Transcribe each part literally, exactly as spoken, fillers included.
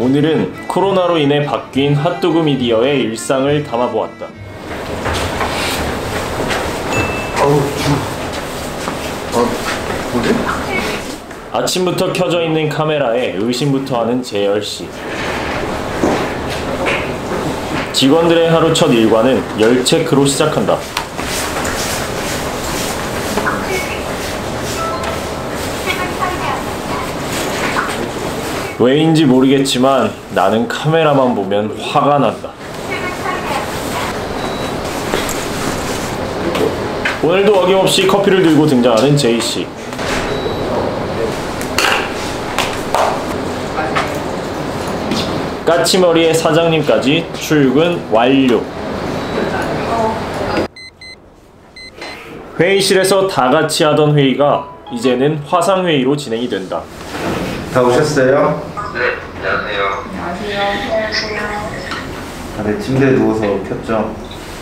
오늘은 코로나로 인해 바뀐 핫도그 미디어의 일상을 담아보았다. 어우 추워. 아 뭐지? 아침부터 켜져 있는 카메라에 의심부터 하는 재열씨. 직원들의 하루 첫 일과는 열 체크로 시작한다. 왜인지 모르겠지만 나는 카메라만 보면 화가 난다. 오늘도 어김없이 커피를 들고 등장하는 제이씨. 까치머리의 사장님까지 출근 완료. 회의실에서 다 같이 하던 회의가 이제는 화상회의로 진행이 된다. 다 오셨어요? 네, 안녕하세요. 안녕하세요. 안녕하세요. 다들 침대에 누워서 켰죠?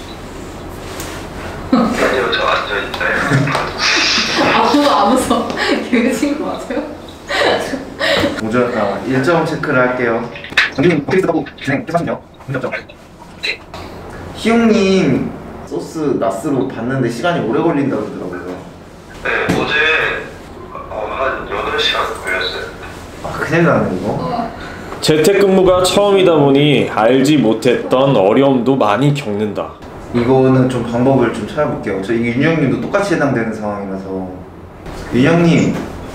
아니요, 저 앉아있어요. 아무도 안 웃어. 개그친 거 맞아요? 오전 아, 일정 체크를 할게요. 정규 페이스 하고 진행 계속하시죠. 문제없죠? 희용님 소스 나스로 봤는데 시간이 오래 걸린다고 그러더라고요. 네, 어제 어, 한 여덟 시간 걸렸어요. 아 큰일 나네 이거. 재택근무가 처음이다 보니 알지 못했던 어려움도 많이 겪는다. 이거는 좀 방법을 좀 찾아볼게요. 저 이게 윤영님도 똑같이 해당되는 상황이라서. 윤영님,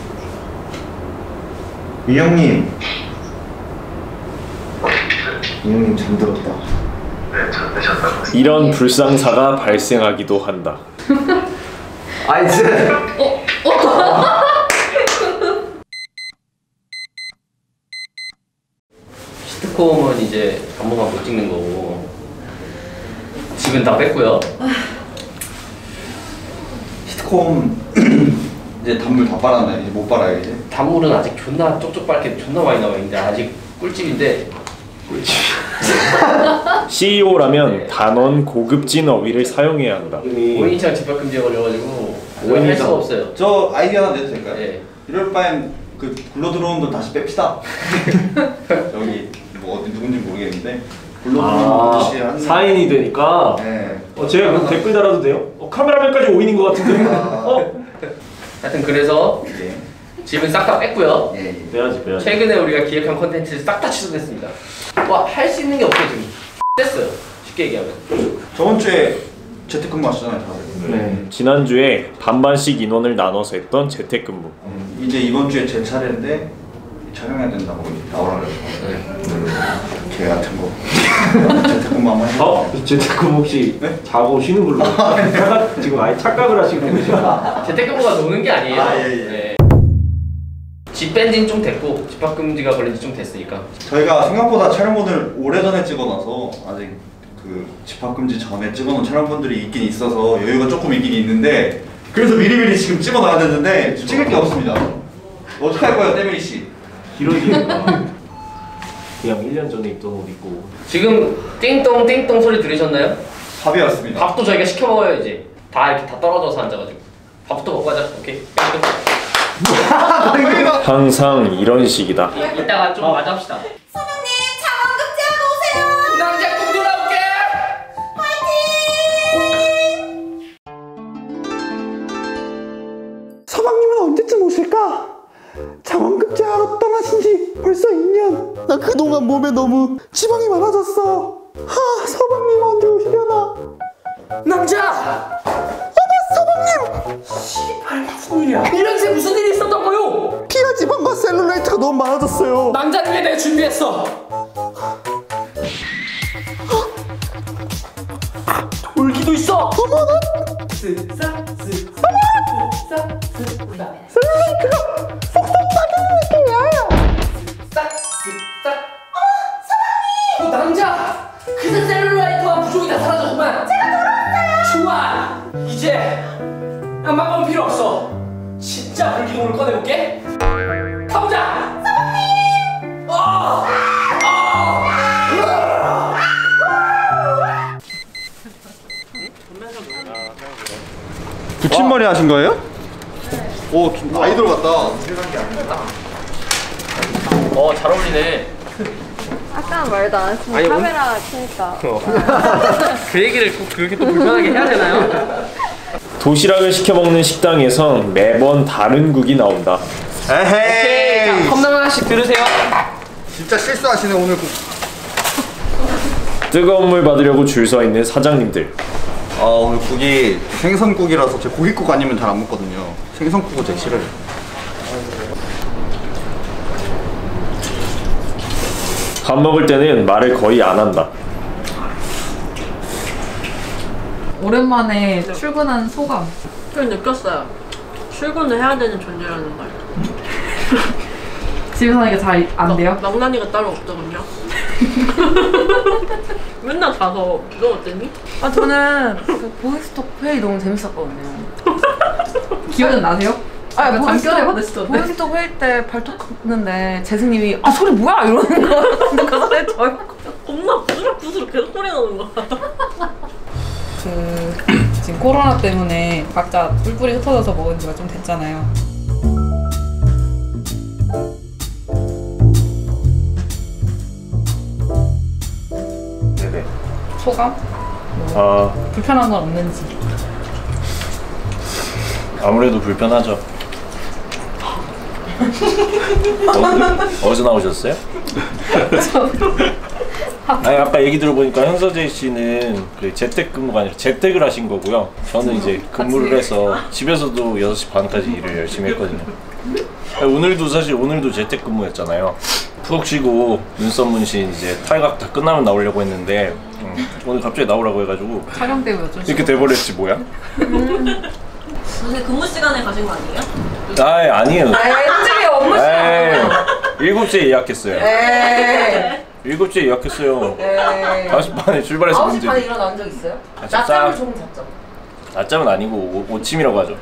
윤영님, 윤영님 잠들었다. 네, 잠드셨다고. 이런 불상사가 발생하기도 한다. 아 이제. 어? 어? 시트콤은 이제 단번만 못 찍는 거고 집은 다 뺐고요. 시트콤 이제 단물 다 빨았나요? 이제 못 빨아요 이제? 단물은 아직 존나 쪽쪽 빨게 존나 많이 나와 있는데 아직 꿀집인데 꿀집. 씨이오라면 단원 고급진 어휘를 사용해야 한다. 오 인 이상 집합금지에 걸려가지고 오해 할 수가 없어요. 저 아이디어 하나 내도 될까요? 네. 이럴 바엔 그 굴러 들어온 돈 다시 뺍시다. 여기 뭐 어디 누군지 모르겠는데 굴러 들어온 돈 다시 하는. 사인이 되니까. 네. 어, 제가 그럼 댓글 달아도 돼요? 어, 카메라맨까지 오인인 것 같은데. 어? 하여튼 그래서 예. 집은 싹 다 뺐고요. 예. 예. 빼야지 빼야지. 최근에 우리가 기획한 콘텐츠를 싹 다 취소됐습니다. 와, 할 수 있는 게 없어요 지금. 됐어요. 쉽게 얘기하면. 저번 주에 재택근무 하시잖아요 다들. 네. 지난주에 반반씩 인원을 나눠서 했던 재택근무. 음, 이제 이번 주에 제 차례인데 촬영해야 된다고 나오라 그래서. 네. 개 같은 거. 재택근무 한번 해볼게요. 어? 재택근무 혹시 네? 자고 쉬는 걸로 착각, 지금 아예 착각을 하시고 계시죠? 재택근무가 노는 게 아니에요. 아, 예, 예. 네. 집 뺀 지는 좀 됐고 집합금지가 걸린 지 좀 됐으니까. 저희가 생각보다 촬영본을 오래전에 찍어놔서 아직 그 집합금지 전에 찍어놓은 촬영본들이 있긴 있어서 여유가 조금 있긴 있는데 그래서 미리미리 지금 찍어놔야 되는데 찍을 게 없습니다. 어떡할 거예요, 때밀이 씨? 길어지니까 그냥 일 년 전에 입던 옷 입고. 지금 띵동 띵동 소리 들으셨나요? 밥이 왔습니다. 밥도 저희가 시켜 먹어요 이제. 다 이렇게 다 떨어져서 앉아가지고. 밥부터 먹고 가자. 오케이. 항상 이런 식이다. 이, 이따가 좀 마저 합시다. 사장님, 장원급제하러 오세요. 당장 꼭 돌아올게. 서방님은 언제쯤 오실까? 장원급제하러 떠나신 지 벌써 이 년. 나 그동안 몸에 너무 지방이 많아졌어. 하, 서방님 언제 오시려나? 남자! 어머, 서방님! 씨발 무슨 일이야? 일 년째 무슨 일이 있었던 거요? 피하 지방과 셀룰라이트가 너무 많아졌어요. 남자를 위해 내가 준비했어. 돌기도 있어. 어머나! 쓱싹 쓱싹 쓱싹 쓱싹 셀룰라이트가 쏙쏙 빠지는 느낌이야. 쓱싹 쓱싹. 어 사장님! 어 남자! 그새 셀룰라이트와 부종이 다 사라졌구만. 제가 돌아왔어요. 좋아. 이제 양방법은 필요 없어. 진짜 불기둥을 꺼내볼게. 가보자. 사장님! 어! 어! 붙임머리 하신 거예요? 오, 좀 아이돌 같다. 어, 잘 어울리네. 아까 말도 안 했으면 아니, 카메라 켜니까. 그 얘기를 꼭 그렇게 또 불편하게 해야 되나요? 도시락을 시켜 먹는 식당에선 매번 다른 국이 나온다. 오케이, 자, 컵라면 하나씩 들으세요. 진짜 실수하시네 오늘. 뜨거운 물 받으려고 줄 서 있는 사장님들. 아 오늘 국이 생선국이라서 제 고깃국 아니면 잘 안 먹거든요. 생선국은 제가 싫어요. 밥 먹을 때는 말을 거의 안 한다. 오랜만에 출근한 소감. 좀 느꼈어요. 출근을 해야 되는 존재라는 걸. 집에서 하니까 잘 안 돼요? 낭만이가 따로 없더군요. 맨날 가서 너 어땠니? 아 저는 그 보이스톡 회의 너무 재밌었거든요. 기억은 나세요? 아, 약간 보이스톡- 잠결에 받으시던데. 보이스톡 회의 때 발톱했는데 재승님이 아 소리 뭐야 이러는 거야. 근데 그 소리 저희 겁나 부스럭부스럭 계속 소리 나는 거야. 그 지금 코로나 때문에 각자 뿔뿔이 흩어져서 먹은 지가 좀 됐잖아요. 네네. 소감? 아 불편한 건 없는지. 아무래도 불편하죠. 어, 어디서 나오셨어요? 아니 아까 얘기 들어보니까 현서재 씨는 그 재택근무가 아니라 재택을 하신 거고요. 저는 이제 근무를 해서 집에서도 여섯 시 반까지 일을 열심히 했거든요. 오늘도 사실 오늘도 재택근무였잖아요. 푹 쉬고 눈썹 문신 이제 탈각 다 끝나면 나오려고 했는데 음, 오늘 갑자기 나오라고 해가지고 촬영 때문에 어쩔 수 이렇게 돼버렸지 뭐야? 근데 근무 시간에 가신 거 아니에요? 아 아니에요. 엔지니 업무 시간. 일곱 시에 예약했어요. 일곱 시에 예약했어요. 다섯 시 반에 출발해서 아홉 시 문제. 반에 일어난 적 있어요? 아, 진짜? 낮잠을 조금 잤죠. 낮잠은 아니고 오, 오침이라고 하죠.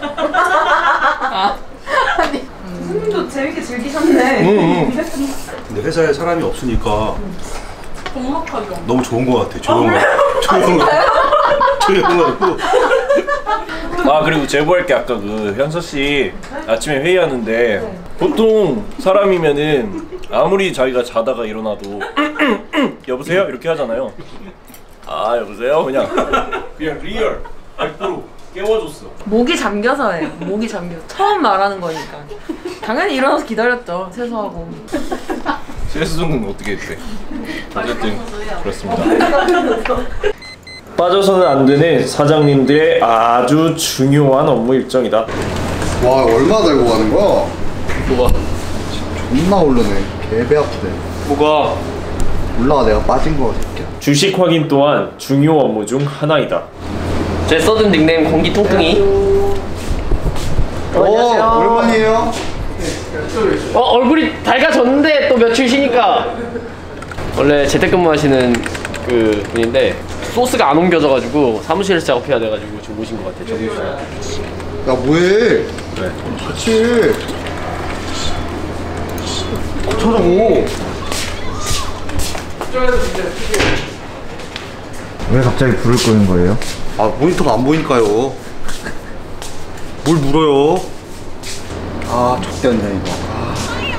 선생님도 재밌게 즐기셨네. 응, 응. 근데 회사에 사람이 없으니까 적막하죠. 너무 좋은 것 같아. 조용하고 조용하고 조용하고. 아 그리고 제보할 게 아까 그 현서 씨 아침에 회의하는데 보통 사람이면은 아무리 자기가 자다가 일어나도 여보세요 이렇게 하잖아요. 아 여보세요 그냥 그냥 리얼 백 퍼센트 깨워줬어. 목이 잠겨서예요. 목이 잠겨. 처음 말하는 거니까. 당연히 일어나서 기다렸죠. 세수하고. 세수는 어떻게 했대? 어쨌든 그렇습니다. 빠져서는 안 되는 사장님들의 아주 중요한 업무 일정이다. 와 얼마 달고 가는 거야? 뭐가? 존나 오르네. 개배 아프대. 뭐가? 올라가 내가 빠진 거 새끼야. 주식 확인 또한 중요 업무 중 하나이다. 제 써둔 닉네임 공기 통뚱이. 오 오랜만이에요. 어 얼굴이 밝아졌는데 또 며칠 쉬니까. 원래 재택근무하시는 그 분인데 소스가 안 옮겨져가지고 사무실에서 작업해야 돼가지고 지금 오신 것 같아요. 정규 씨. 야 뭐해? 네. 같이 찾아고. 왜 갑자기 불을 끄는 거예요? 아 모니터가 안 보이니까요. 뭘 물어요? 아 족대한다 이거. 아.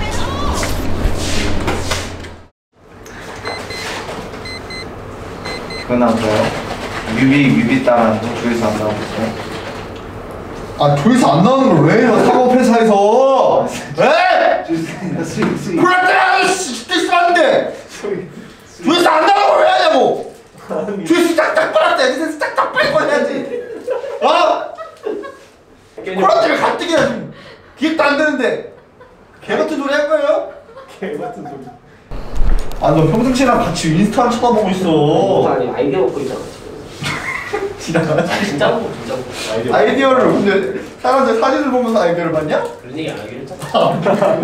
그건 안 돼요. 뮤비 뮤비 따라하는 거 조회수 안 나오고 있어요. 아 조회수 안 나오는 걸 왜 해요? 사업 회사에서. 에? 그랬더니 스트레스 받는데 조회수 안 나오는 걸 왜 하냐고. 조회수 딱딱 빨았다. 에디센스 딱딱 빨고 해야지. 어? 그렇더니 가뜩이나 지금 기획도 안 되는데 개 같은 소리 할 거예요? 개 같은 소리. 아 너 평상시랑 같이 인스타를 쳐다보고 있어. 아니 아이디어 먹고 있잖아 지금. 지나가지. 진짜 먹고 진짜 먹고. 아이디어. 아이디어를 근데 사람들 사진을 보면서 아이디어를 봤냐? 그런 얘기 안 하기로 했잖아.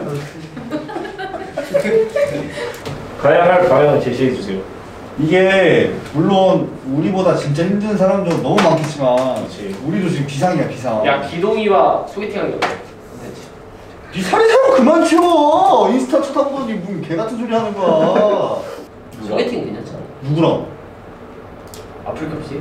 가야 할 방향을 제시해 주세요. 이게 물론 우리보다 진짜 힘든 사람도 너무 많겠지만 우리도 지금 비상이야 비상. 야 기동이와 소개팅하는 게 어때? 네 살이 살고 그만 치워. 인스타 쳐다보더니 무슨 개 같은 소리 하는 거야. 소개팅 괜찮잖아. 누구랑? 아프리카 씨?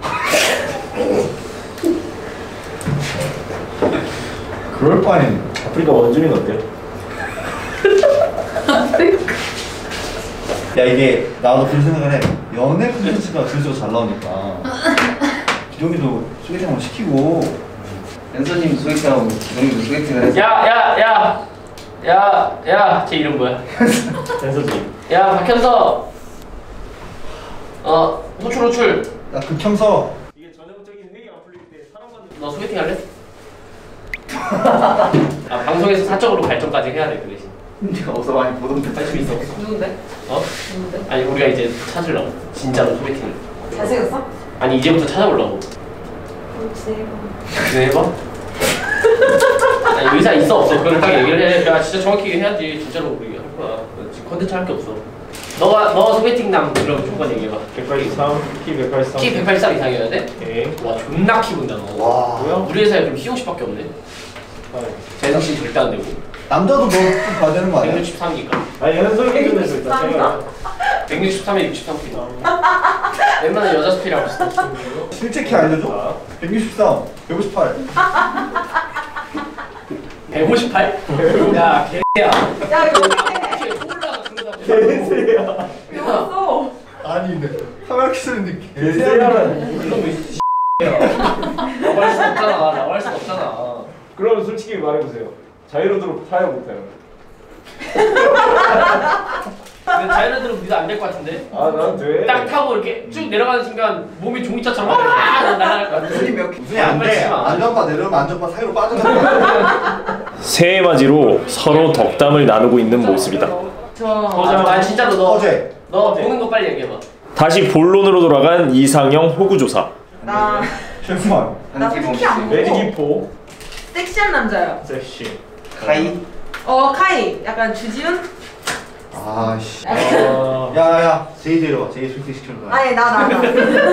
그럴 바엔 아프리카 원주민 어때요? 야 이게 나도 그런 생각을 해. 연애 콘텐츠가 조회수가 잘 나오니까 기동이도 소개팅 한번 시키고 연서님 소개팅하고 기동이도 소개팅을 해서 야야야 야 야 제 이름 뭐야? 현서지. 야 박현서. 어 호출 호출. 야 극형서. 이게 전형적인 회의가 풀릴 때 사람과는 너 소개팅 할래? 아 방송에서 사적으로 발전까지 해야 돼 그 대신. 내가 어서 많이 보던데. 관심 있어? 누군데? 어? 누군데? 아니 우리가 이제 찾으려고 진짜로 소개팅을. 잘생겼어? 아니 이제부터 찾아보려고. 그렇지. 그래 해봐. 아니 의사 있어 없어 그걸 딱 얘기를 해. 야 진짜 정확히 해야지 진짜로 우리 할 거야. 지금 컨텐츠 할 게 없어. 너가 너 소개팅남 그럼 조건 얘기해봐. 백팔십삼, 키 백팔십삼. 키 백팔십삼 이상이어야 돼? 오케이. 와 존나 키 본다 너. 와. 뭐야? 우리 회사에 그럼 희용씨밖에 없네. 재성 씨 절대 안 되고. 남자도 너 좀 봐야 되는 거 아니야? 백육십삼이니까. 아니 현석이 기준에서 일단 제가 백육십삼에 육십삼 키. 웬만한 여자 스피라고 있어. 실제 키 알려줘? 백육십삼, 백오십팔. 백오십팔? 야 개야. 야 이거 개새야. 없어. 아니 근데 카메라 켜는데 개새야는 이놈의 X야. 라고 할 수 없잖아. 라고 할 수 없잖아. 그럼 솔직히 말해보세요. 자유로드로 타요 못해요? 근데 자이언트로 믿어 안 될 것 같은데? 아 난 돼. 딱 타고 이렇게 쭉 내려가는 순간 몸이 종이차처럼 막 날아갈 것 같아. 무슨이 몇 개? 무슨이 안 돼. 안전바 내려오면 안전바 사이로 빠져나가. 새해 맞이로 서로 덕담을 나누고 있는 모습이다. 저. 아, 아 진짜로 너 어제. 너 보는 거 빨리 얘기해봐. 다시 본론으로 돌아간 이상형 호구 조사. 나. 잠깐만. 나 솔직히 안 보고. 매직이포. 섹시한 남자요. 섹시. 카이. 어 카이. 약간 주지훈? 아씨. 어... 야야야. 제이 데려와. 제이 소개시키는 거야. 아니 나 나 나.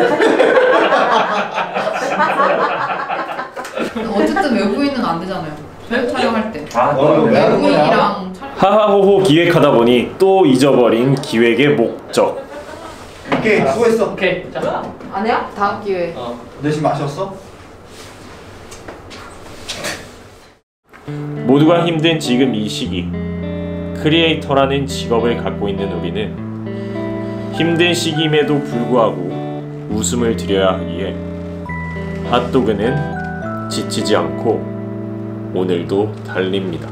어쨌든 외부인은 안 되잖아요. 저녁 촬영할 때. 아, 너 이거 왜 하는 거야? 외부인이랑 촬영. 하하호호 기획하다 보니 또 잊어버린 기획의 목적. 오케이 수고했어. 오케이 자. 안 해요? 다음 기회에. 어. 내심 마셨어? 모두가 힘든 지금 이 시기, 크리에이터라는 직업을 갖고 있는 우리는 힘든 시기임에도 불구하고 웃음을 드려야 하기에 핫도그는 지치지 않고 오늘도 달립니다.